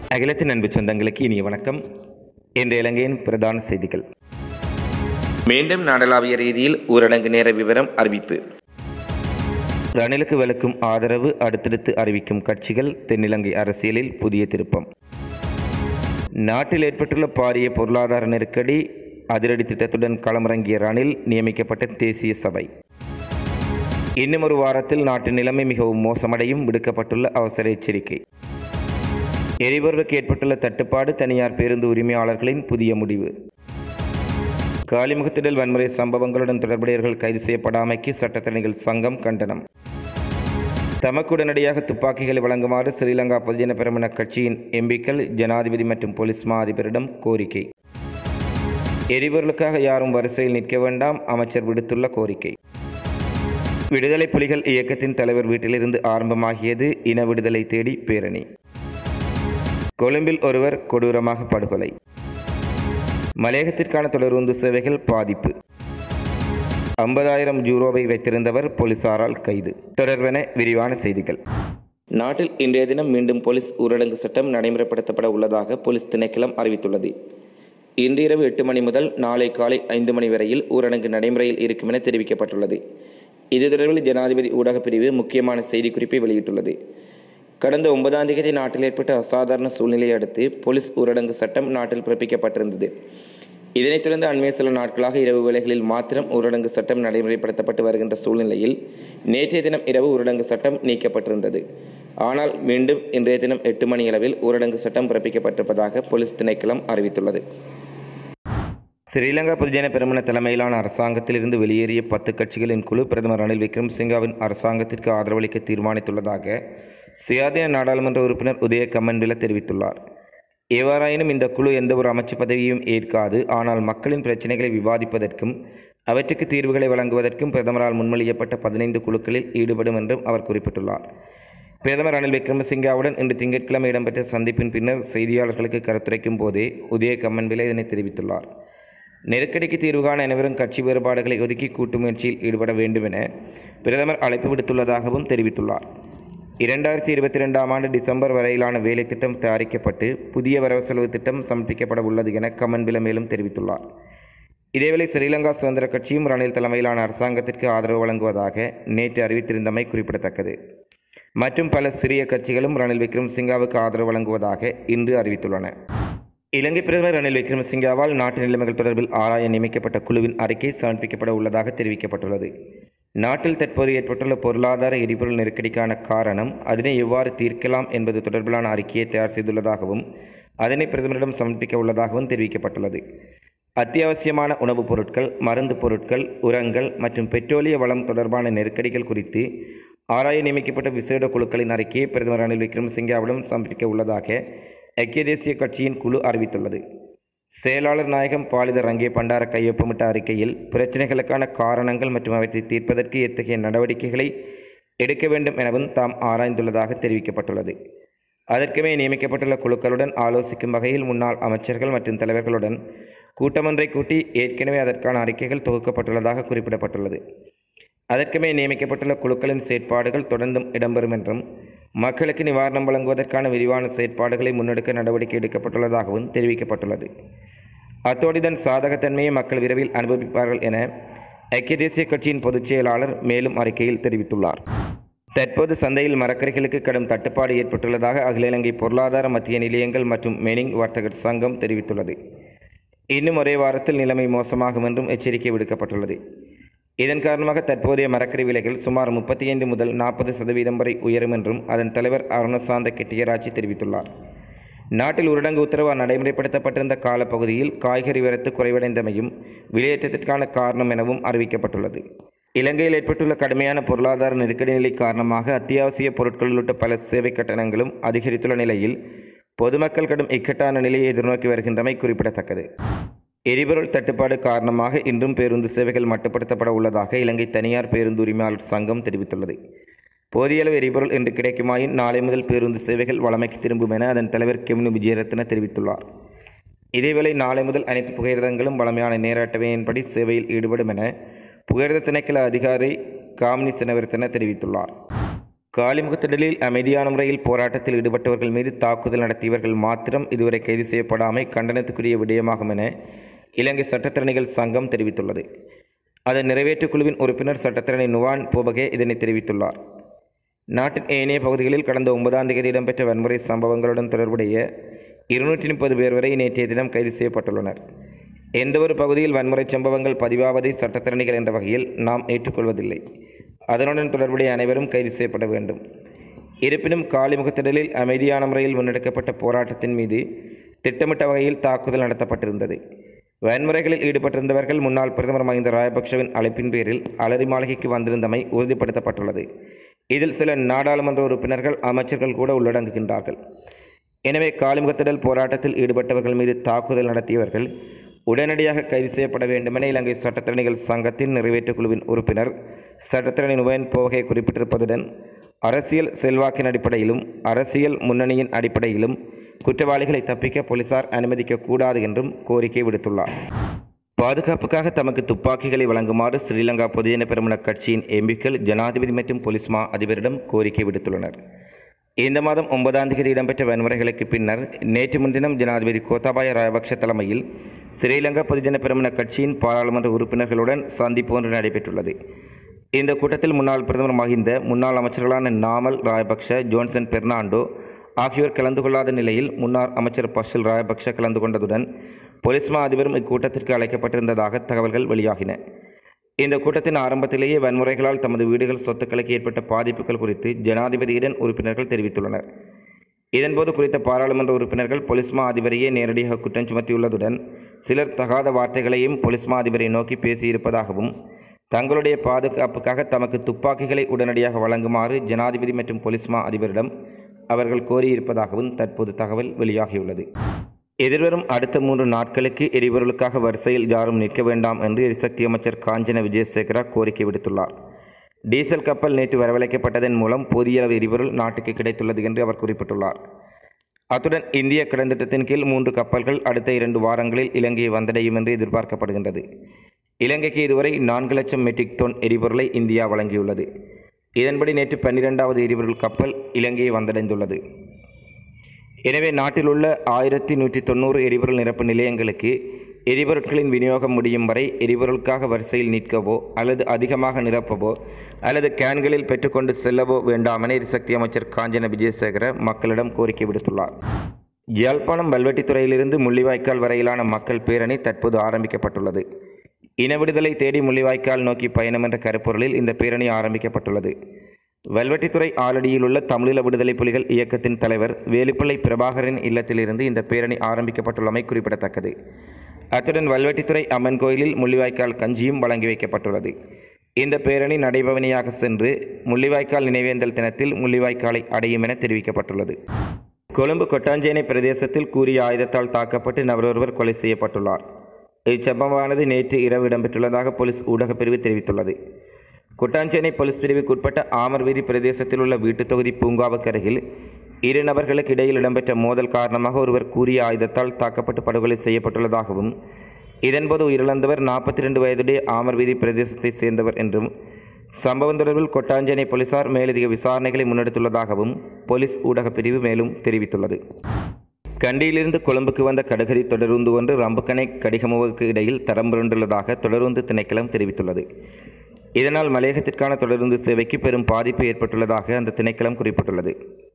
அகிலத்தின் அன்பு சொந்தங்களுக்கு இனிய வணக்கம். இன்று இலங்கையின் பிரதான செய்திகள். மீண்டும் நாடளாவிய ரீதியில் ஊரடங்கு நேர விவரம் அறிவிப்பு. ரணிலுக்கு வலுக்கும் ஆதரவு அடுத்தடுத்து அறிவிக்கும் கட்சிகள். தென்னிலங்கை அரசியலில் புதிய திருப்பம். நாட்டில் ஏற்பட்டுள்ள பாரிய பொருளாதார நெருக்கடி. அதிரடி திட்டத்துடன் களமிறங்கிய ரணில். நியமிக்கப்பட்ட தேசிய சபை. இன்னும் ஒரு வாரத்தில் நாட்டின் நிலைமை மிகவும் மோசமடையும். விடுக்கப்பட்டுள்ள அவசர எச்சரிக்கை. எரிபொருளுக்கு ஏற்பட்டுள்ள தட்டுப்பாடு. தனியார் பேருந்து உரிமையாளர்களின் புதிய முடிவு. காலிமுகத்திடல் வன்முறை சம்பவங்களுடன் தொடர்புடையவர்கள் கைது செய்யப்படாமைக்கு சட்டத்தரணிகள் சங்கம் கண்டனம். தமக்கு உடனடியாக துப்பாக்கிகளை வழங்குமாறு ஸ்ரீலங்கா பொதுஜன பெரமுன கட்சியின் எம்பிக்கள் ஜனாதிபதி மற்றும் போலீஸ் மா அதிபரிடம் கோரிக்கை. எரிபொருளுக்காக யாரும் வரிசையில் நிற்க வேண்டாம். அமைச்சர் விடுத்துள்ள கோரிக்கை. விடுதலை புலிகள் இயக்கத்தின் தலைவர் வீட்டிலிருந்து ஆரம்பமாகியது இன விடுதலை தேடி பேரணி. கொழும்பில் ஒருவர் கொடூரமாக படுகொலை. மலையகத்திற்கான தொடருந்து சேவைகள் பாதிப்பு. 50,000 யூரோவை வைத்திருந்தவர் போலீசாரால் கைது. தொடர்பென விரிவான செய்திகள். நாட்டில் இன்றைய தினம் மீண்டும் போலீஸ் ஊரடங்கு சட்டம் நடைமுறைப்படுத்தப்பட உள்ளதாக போலீஸ் திணைக்களம் அறிவித்துள்ளது. இன்று இரவு 8 மணி முதல் நாளை காலை 5 மணி வரையில் ஊரடங்கு நடைமுறையில் இருக்கும் என தெரிவிக்கப்பட்டுள்ளது. இது தொடர்பில் ஜனாதிபதி ஊடகப் பிரிவு முக்கியமான செய்திக்குறிப்பை வெளியிட்டுள்ளது. கடந்த 9ஆம் தேதி நாட்டில் ஏற்பட்ட அசாதாரண சூழ்நிலையை அடுத்து போலீஸ் ஊரடங்கு சட்டம் நாட்டில் பிறப்பிக்கப்பட்டிருந்தது. இதனைத் தொடர்ந்து அண்மைய சில நாட்களாக இரவு வேளைகளில் மாத்திரம் ஊரடங்கு சட்டம் நடைமுறைப்படுத்தப்பட்டு வருகின்ற சூழ்நிலையில் நேற்றைய தினம் இரவு ஊரடங்கு சட்டம் நீக்கப்பட்டிருந்தது. ஆனால் மீண்டும் இன்றைய தினம் 8 மணி அளவில் ஊரடங்கு சட்டம் பிறப்பிக்கப்பட்டிருப்பதாக போலீஸ் திணைக்களம் அறிவித்துள்ளது. ஸ்ரீலங்கா பொதுஜன பெரமுன தலைமையிலான அரசாங்கத்திலிருந்து வெளியேறிய 10 கட்சிகளின் குழு பிரதமர் ரணில் விக்ரமசிங்கவின் அரசாங்கத்திற்கு ஆதரவளிக்க தீர்மானித்துள்ளதாக சுயாதீன நாடாளுமன்ற உறுப்பினர் உதய கம்மன்பில தெரிவித்துள்ளார். எவ்வாறாயினும் இந்த குழு எந்த ஒரு அமைச்சு பதவியையும் ஏற்காது. ஆனால் மக்களின் பிரச்சினைகளை விவாதிப்பதற்கும் அவற்றுக்கு தீர்வுகளை வழங்குவதற்கும் பிரதமரால் முன்மொழியப்பட்ட 15 குழுக்களில் ஈடுபடும் என்றும் அவர் குறிப்பிட்டுள்ளார். பிரதமர் ரணில் விக்ரமசிங்காவுடன் இன்று திங்கட்கிழமை இடம்பெற்ற சந்திப்பின் பின்னர் செய்தியாளர்களுக்கு கருத்துரைக்கும் போதே உதய கம்மன்பில இதனை தெரிவித்துள்ளார். நெருக்கடிக்கு தீர்வு காண அனைவரும் கட்சி வேறுபாடுகளை ஒதுக்கி கூட்டு முயற்சியில் ஈடுபட வேண்டும் என பிரதமர் அழைப்பு விடுத்துள்ளதாகவும் தெரிவித்துள்ளார். 2022ஆம் ஆண்டு டிசம்பர் வரையிலான வேலை திட்டம் தயாரிக்கப்பட்டு புதிய வரவு செலவு திட்டம் சமர்ப்பிக்கப்பட உள்ளது என கம்மன்பில மேலும் தெரிவித்துள்ளார். இதேவேளை ஸ்ரீலங்கா சுதந்திர கட்சியும் ரணில் தலைமையிலான அரசாங்கத்திற்கு ஆதரவு வழங்குவதாக நேற்று அறிவித்திருந்தமை குறிப்பிடத்தக்கது. மற்றும் பல சிறிய கட்சிகளும் ரணில் விக்ரமசிங்காவுக்கு ஆதரவு வழங்குவதாக இன்று அறிவித்துள்ளன. இலங்கை பிரதமர் ரணில் விக்ரமசிங்காவால் நாட்டு நிலைமைகள் தொடர்பில் ஆராய நியமிக்கப்பட்ட குழுவின் அறிக்கை சமர்ப்பிக்கப்பட உள்ளதாக தெரிவிக்கப்பட்டுள்ளது. நாட்டில் தற்போது ஏற்பட்டுள்ள பொருளாதார எரிபொருள் நெருக்கடிக்கான காரணம், அதனை எவ்வாறு தீர்க்கலாம் என்பது தொடர்பிலான அறிக்கையை தயார் செய்துள்ளதாகவும் அதனை பிரதமரிடம் சமர்ப்பிக்க உள்ளதாகவும் தெரிவிக்கப்பட்டுள்ளது. அத்தியாவசியமான உணவுப் பொருட்கள், மருந்து பொருட்கள், உரங்கள் மற்றும் பெட்ரோலிய வளம் தொடர்பான நெருக்கடிகள் குறித்து ஆராய நியமிக்கப்பட்ட விசேட குழுக்களின் அறிக்கையை பிரதமர் ரணில் விக்ரமசிங்காவிடம் சமர்ப்பிக்க உள்ளதாக ஐக்கிய தேசிய கட்சியின் குழு அறிவித்துள்ளது. செயலாளர் நாயகம் பாலித ரங்கே பண்டார கையொப்பமிட்ட அறிக்கையில் பிரச்சினைகளுக்கான காரணங்கள் மற்றும் அவற்றை தீர்ப்பதற்கு எத்தகைய நடவடிக்கைகளை எடுக்க வேண்டும் எனவும் தாம் ஆராய்ந்துள்ளதாக தெரிவிக்கப்பட்டுள்ளது. அதற்குமே நியமிக்கப்பட்டுள்ள குழுக்களுடன் ஆலோசிக்கும் வகையில் முன்னாள் அமைச்சர்கள் மற்றும் தலைவர்களுடன் கூட்டமொன்றை கூட்டி ஏற்கனவே அதற்கான அறிக்கைகள் தொகுக்கப்பட்டுள்ளதாக குறிப்பிடப்பட்டுள்ளது. அதற்குமே நியமிக்கப்பட்டுள்ள குழுக்களின் செயற்பாடுகள் தொடர்ந்தும் இடம்பெறும் என்றும் மக்களுக்கு நிவாரணம் வழங்குவதற்கான விரிவான செயற்பாடுகளை முன்னெடுக்க நடவடிக்கை எடுக்கப்பட்டுள்ளதாகவும் தெரிவிக்கப்பட்டுள்ளது. அத்தோடு இதன் சாதகத்தன்மையை மக்கள் விரைவில் அனுபவிப்பார்கள் என ஐக்கிய தேசிய கட்சியின் பொதுச் செயலாளர் மேலும் அறிக்கையில் தெரிவித்துள்ளார். தற்போது சந்தையில் மரக்கறிகளுக்கு கடும் தட்டுப்பாடு ஏற்பட்டுள்ளதாக அகில இலங்கை பொருளாதார மத்திய நிலையங்கள் மற்றும் மெனிங் வர்த்தகர் சங்கம் தெரிவித்துள்ளது. இன்னும் ஒரே வாரத்தில் நிலைமை மோசமாகும் என்றும் எச்சரிக்கை விடுக்கப்பட்டுள்ளது. இதன் காரணமாக தற்போதைய மரக்கறி விலைகள் சுமார் 35 முதல் 40% வரை உயரும் என்றும் அதன் தலைவர் அருணசாந்த கெட்டியராட்சி தெரிவித்துள்ளார். நாட்டில் ஊரடங்கு உத்தரவு நடைமுறைப்படுத்தப்பட்டிருந்த காலப்பகுதியில் காய்கறி வரத்து குறைவடைந்தமையும் விலையேற்றத்திற்கான காரணம் எனவும் அறிவிக்கப்பட்டுள்ளது. இலங்கையில் ஏற்பட்டுள்ள கடுமையான பொருளாதார நெருக்கடி நிலை காரணமாக அத்தியாவசிய பொருட்கள் உள்ளிட்ட பல சேவை கட்டணங்களும் அதிகரித்துள்ள நிலையில் பொதுமக்கள் கடும் இக்கட்டான நிலையை எதிர்நோக்கி வருகின்றமை குறிப்பிடத்தக்கது. எரிபொருள் தட்டுப்பாடு காரணமாக இன்றும் பேருந்து சேவைகள் மட்டுப்படுத்தப்பட உள்ளதாக இலங்கை தனியார் பேருந்து உரிமையாளர் சங்கம் தெரிவித்துள்ளது. போதிய அளவு எரிபொருள் இன்று கிடைக்குமாயின் நாளை முதல் பேருந்து சேவைகள் வழமைக்கு திரும்பும் என அதன் தலைவர் கெம்னு விஜயரத்ன தெரிவித்துள்ளார். இதேவேளை நாளை முதல் அனைத்து புகையிரதங்களும் வழமையான நேர அட்டவணையின்படி சேவையில் ஈடுபடும் என புகையிரத திணைக்கள அதிகாரி காமினி செனவர்த்தன தெரிவித்துள்ளார். காலிமுகத்திடலில் அமைதியான முறையில் போராட்டத்தில் ஈடுபட்டவர்கள் மீது தாக்குதல் நடத்தியவர்கள் மாத்திரம் இதுவரை கைது செய்யப்படாமை கண்டனத்துக்குரிய விடயமாகும் என இலங்கை சட்டத்தரணிகள் சங்கம் தெரிவித்துள்ளது. அதன் நிறைவேற்றுக் குழுவின் உறுப்பினர் சட்டத்தரணி நுவான் போபகே இதனை தெரிவித்துள்ளார். நாட்டின் ஏனைய பகுதிகளில் கடந்த 9ஆம் தேதி இடம்பெற்ற வன்முறை சம்பவங்களுடன் தொடர்புடைய 230 பேர் வரை நேற்றைய தினம் கைது செய்யப்பட்டுள்ளனர். எந்தவொரு பகுதியில் வன்முறை சம்பவங்கள் பதிவாவதை சட்டத்தரணிகள் என்ற வகையில் நாம் ஏற்றுக்கொள்வதில்லை. அதனுடன் தொடர்புடைய அனைவரும் கைது செய்யப்பட வேண்டும். இருப்பினும் காலிமுகத்திடலில் அமைதியான முறையில் முன்னெடுக்கப்பட்ட போராட்டத்தின் மீது திட்டமிட்ட வகையில் தாக்குதல் நடத்தப்பட்டிருந்தது. வன்முறைகளில் ஈடுபட்டிருந்தவர்கள் முன்னாள் பிரதமர் மஹிந்த ராஜபக்ஷவின் அழைப்பின் பேரில் அலரி மாளிகைக்கு வந்திருந்தமை உறுதிப்படுத்தப்பட்டுள்ளது. இதில் சில நாடாளுமன்ற உறுப்பினர்கள், அமைச்சர்கள் கூட உள்ளடங்குகின்றார்கள். எனவே காலிமுகத்திடல் போராட்டத்தில் ஈடுபட்டவர்கள் மீது தாக்குதல் நடத்தியவர்கள் உடனடியாக கைது செய்யப்பட வேண்டுமென இலங்கை சட்டத்தரணிகள் சங்கத்தின் நிறைவேற்றுக் குழுவின் உறுப்பினர் சட்டத்தரணி நுவான் போபகே குறிப்பிட்டிருப்பதுடன், அரசியல் செல்வாக்கின் அடிப்படையிலும் அரசியல் முன்னணியின் அடிப்படையிலும் குற்றவாளிகளை தப்பிக்க போலீசார் அனுமதிக்கக்கூடாது என்றும் கோரிக்கை விடுத்துள்ளார். பாதுகாப்புக்காக தமக்கு துப்பாக்கிகளை வழங்குமாறு ஸ்ரீலங்கா பொதுஜன பெரமுன கட்சியின் எம்பிக்கள் ஜனாதிபதி மற்றும் போலீஸ் மா அதிபரிடம் கோரிக்கை விடுத்துள்ளனர். இந்த மாதம் 9ஆம் தேதி இடம்பெற்ற வன்முறைகளுக்கு பின்னர் நேற்று முன்தினம் ஜனாதிபதி கோத்தாபாய ராஜபக்ஷ தலைமையில் ஸ்ரீலங்கா பொதுஜன பெரமுன கட்சியின் பாராளுமன்ற உறுப்பினர்களுடன் சந்திப்பு ஒன்று நடைபெற்றுள்ளது. இந்த கூட்டத்தில் முன்னாள் பிரதமர் மஹிந்த, முன்னாள் அமைச்சர்களான நாமல் ராஜபக்ஷ, ஜோன்சன் பெர்னாண்டோ ஆகியோர் கலந்து கொள்ளாத நிலையில் முன்னாள் அமைச்சர் பஷில் ராஜபக்ஷ கலந்து கொண்டதுடன் போலீஸ் மா அதிபரும் இக்கூட்டத்திற்கு அழைக்கப்பட்டிருந்ததாக தகவல்கள் வெளியாகின. இந்த கூட்டத்தின் ஆரம்பத்திலேயே வன்முறைகளால் தமது வீடுகள், சொத்துக்களுக்கு ஏற்பட்ட பாதிப்புகள் குறித்து ஜனாதிபதியிடம் உறுப்பினர்கள் தெரிவித்துள்ளனர். இதன்போது குறித்த பாராளுமன்ற உறுப்பினர்கள் போலீஸ் மா அதிபரையே நேரடியாக குற்றம் சுமத்தியுள்ளதுடன் சிலர் தகாத வார்த்தைகளையும் போலீஸ் மா அதிபரை நோக்கி பேசியிருப்பதாகவும், தங்களுடைய பாதுகாப்புக்காக தமக்கு துப்பாக்கிகளை உடனடியாக வழங்குமாறு ஜனாதிபதி மற்றும் போலீஸ் மா அதிபரிடம் அவர்கள் கோரியிருப்பதாகவும் தற்போது தகவல் வெளியாகியுள்ளது. எதிர்வரும் அடுத்த 3 நாட்களுக்கு எரிபொருளுக்காக வரிசையில் யாரும் நிற்க வேண்டாம் என்று எரிசக்தி அமைச்சர் காஞ்சன விஜயசேகர கோரிக்கை விடுத்துள்ளார். டீசல் கப்பல் நேற்று வரவழைக்கப்பட்டதன் மூலம் போதிய அளவு எரிபொருள் நாட்டுக்கு கிடைத்துள்ளது என்று அவர் குறிப்பிட்டுள்ளார். அத்துடன் இந்திய கடந்திட்டத்தின் கீழ் 3 கப்பல்கள் அடுத்த 2 வாரங்களில் இலங்கையை வந்தடையும் என்று எதிர்பார்க்கப்படுகின்றது. இலங்கைக்கு இதுவரை 4 லட்சம் மெட்ரிக் டன் எரிபொருளை இந்தியா வழங்கியுள்ளது. இதன்படி நேற்று 12வது எரிபொருள் கப்பல் இலங்கையை வந்தடைந்துள்ளது. எனவே நாட்டில் உள்ள 1190 எரிபொருள் நிரப்பு நிலையங்களுக்கு எரிபொருட்களின் விநியோகம் முடியும் வரை எரிபொருளுக்காக வரிசையில் நிற்கவோ அல்லது அதிகமாக நிரப்பவோ அல்லது கேன்களில் பெற்றுக்கொண்டு செல்லவோ வேண்டாமென எரிசக்தி அமைச்சர் காஞ்சன விஜயசேகர மக்களிடம் கோரிக்கை விடுத்துள்ளார். யாழ்ப்பாணம் வல்வெட்டித்துறையிலிருந்து முள்ளிவாய்க்கால் வரையிலான மக்கள் பேரணி தற்போது ஆரம்பிக்கப்பட்டுள்ளது. இன விடுதலை தேடி முள்ளிவாய்க்கால் நோக்கி பயணம் என்ற கருப்பொருளில் இந்த பேரணி ஆரம்பிக்கப்பட்டுள்ளது. வல்வெட்டித்துறை ஆலடியில் உள்ள தமிழீழ விடுதலை புலிகள் இயக்கத்தின் தலைவர் வேலுப்பிள்ளை பிரபாகரின் இல்லத்திலிருந்து இந்த பேரணி ஆரம்பிக்கப்பட்டுள்ளமை குறிப்பிடத்தக்கது. அத்துடன் வல்வெட்டித்துறை அம்மன் கோயிலில் முள்ளிவாய்க்கால் கஞ்சியும் வழங்கி வைக்கப்பட்டுள்ளது. இந்த பேரணி நடைபவனியாக சென்று முள்ளிவாய்க்கால் நினைவேந்தல் தினத்தில் முள்ளிவாய்க்காலை அடையும் என தெரிவிக்கப்பட்டுள்ளது. கொழும்பு கொட்டாஞ்சேனை பிரதேசத்தில் கூறிய ஆயுதத்தால் தாக்கப்பட்டு நபரொருவர் கொலை செய்யப்பட்டுள்ளார். இச்சம்பவமானது நேற்று இரவு இடம்பெற்றுள்ளதாக போலீஸ் ஊடகப் பிரிவு தெரிவித்துள்ளது. கொட்டாஞ்சேனை போலீஸ் பிரிவுக்குட்பட்ட ஆமர் வீதி பிரதேசத்தில் உள்ள வீட்டுத் தொகுதி பூங்காவுக்கு அருகில் 2 நபர்களுக்கு இடையில் இடம்பெற்ற மோதல் காரணமாக ஒருவர் கூறிய ஆயுதத்தால் தாக்கப்பட்டு படுகொலை செய்யப்பட்டுள்ளதாகவும், இதன்போது உயிரிழந்தவர் 42 வயதுடைய ஆமர் வீதி பிரதேசத்தைச் சேர்ந்தவர் என்றும், சம்பவம் தொடர்பில் கொட்டாஞ்சேனை போலீசார் மேலதிக விசாரணைகளை முன்னெடுத்துள்ளதாகவும் போலீஸ் ஊடகப் பிரிவு மேலும் தெரிவித்துள்ளது. கண்டியிலிருந்து கொழும்புக்கு வந்த கடுகதி தொடருந்து ஒன்று ரம்புக்கனை கடிகமுவுக்கு இடையில் தரம் புரண்டுள்ளதாக தொடருந்து திணைக்களம் தெரிவித்துள்ளது. இதனால் மலையகத்திற்கான தொடருந்து சேவைக்கு பெரும் பாதிப்பு ஏற்பட்டுள்ளதாக அந்த திணைக்களம் குறிப்பிட்டுள்ளது.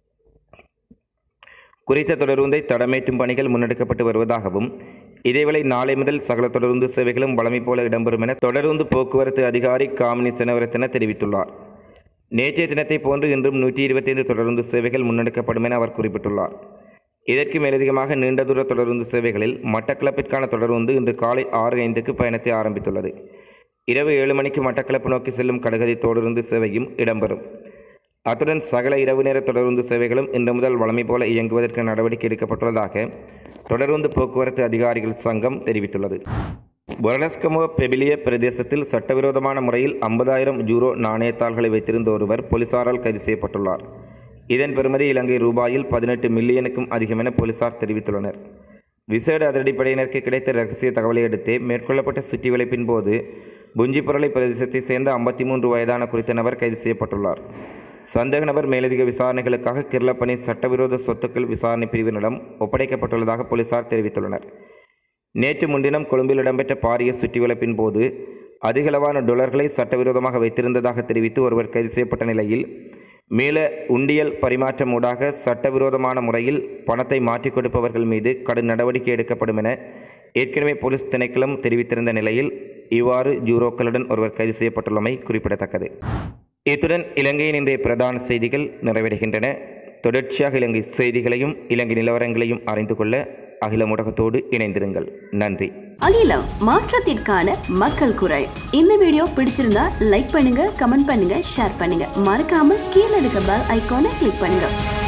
குறித்த தொடருந்தை தடமேற்றும் பணிகள் முன்னெடுக்கப்பட்டு வருவதாகவும், இதேவேளை நாளை முதல் சகல தொடருந்து சேவைகளும் வழமை போல இடம்பெறும் என தொடருந்து போக்குவரத்து அதிகாரி காமினி செனவரத்தின தெரிவித்துள்ளார். நேற்றைய தினத்தை போன்று இன்றும் 125 தொடருந்து சேவைகள் முன்னெடுக்கப்படும் என அவர் குறிப்பிட்டுள்ளார். இதற்கு மேலதிகமாக நீண்ட தூர தொடருந்து சேவைகளில் மட்டக்களப்பிற்கான தொடருந்து இன்று காலை 6:05க்கு பயணத்தை ஆரம்பித்துள்ளது. இரவு 7 மணிக்கு மட்டக்களப்பு நோக்கி செல்லும் கடுகதி தொடருந்து சேவையும் இடம்பெறும். அத்துடன் சகல இரவு நேர தொடருந்து சேவைகளும் இன்று முதல் வழமை போல இயங்குவதற்கு நடவடிக்கை எடுக்கப்பட்டுள்ளதாக தொடருந்து போக்குவரத்து அதிகாரிகள் சங்கம் தெரிவித்துள்ளது. பொரலஸ்கமுவ பெபிலிய பிரதேசத்தில் சட்டவிரோதமான முறையில் 50,000 யூரோ நாணயத்தாள்களை வைத்திருந்த ஒருவர் போலீசாரால் கைது செய்யப்பட்டுள்ளார். இதன் பெறுமதி இலங்கை ரூபாயில் 18 மில்லியனுக்கும் அதிகம் என போலீசார் தெரிவித்துள்ளனர். விசேட அதிரடிப்படையினருக்கு கிடைத்த ரகசிய தகவலை அடுத்து மேற்கொள்ளப்பட்ட சுற்றி வளைப்பின் போது புஞ்சிபுரளை பிரதேசத்தை சேர்ந்த 53 வயதான குறித்த நபர் கைது செய்யப்பட்டுள்ளார். சந்தேக நபர் மேலதிக விசாரணைகளுக்காக கிர்லப்பனை சட்டவிரோத சொத்துக்கள் விசாரணை பிரிவினரிடம் ஒப்படைக்கப்பட்டுள்ளதாக போலீசார் தெரிவித்துள்ளனர். நேற்று முன்தினம் கொழும்பில் இடம்பெற்ற பாரிய சுற்றிவளைப்பின் போது அதிகளவான டொலர்களை சட்டவிரோதமாக வைத்திருந்ததாக தெரிவித்து ஒருவர் கைது செய்யப்பட்ட நிலையில் மேல உண்டியல் பரிமாற்றம் ஊடாக சட்டவிரோதமான முறையில் பணத்தை மாற்றிக் கொடுப்பவர்கள் மீது கடும் நடவடிக்கை எடுக்கப்படும் என ஏற்கனவே போலீஸ் திணைக்களம் தெரிவித்திருந்த நிலையில் இவ்வாறு ஜூரோக்களுடன் ஒருவர் கைது செய்யப்பட்டுள்ளமை குறிப்பிடத்தக்கது. இத்துடன் இலங்கையின் இன்றைய பிரதான செய்திகள் நிறைவடைகின்றன. தொடர்ச்சியாக இலங்கை செய்திகளையும் இலங்கை நிலவரங்களையும் அறிந்து கொள்ள அகிலம் ஊடகத்தோடு இணைந்திருங்கள். நன்றி. அகிலம், மாற்றத்திற்கான மக்கள் குரல். இந்த வீடியோ பிடிச்சிருந்தா லைக் பண்ணுங்க, கமெண்ட் பண்ணுங்க, ஷேர் பண்ணுங்க. மறக்காம கீழே இருக்க பெல் ஐகானை கிளிக் பண்ணுங்க.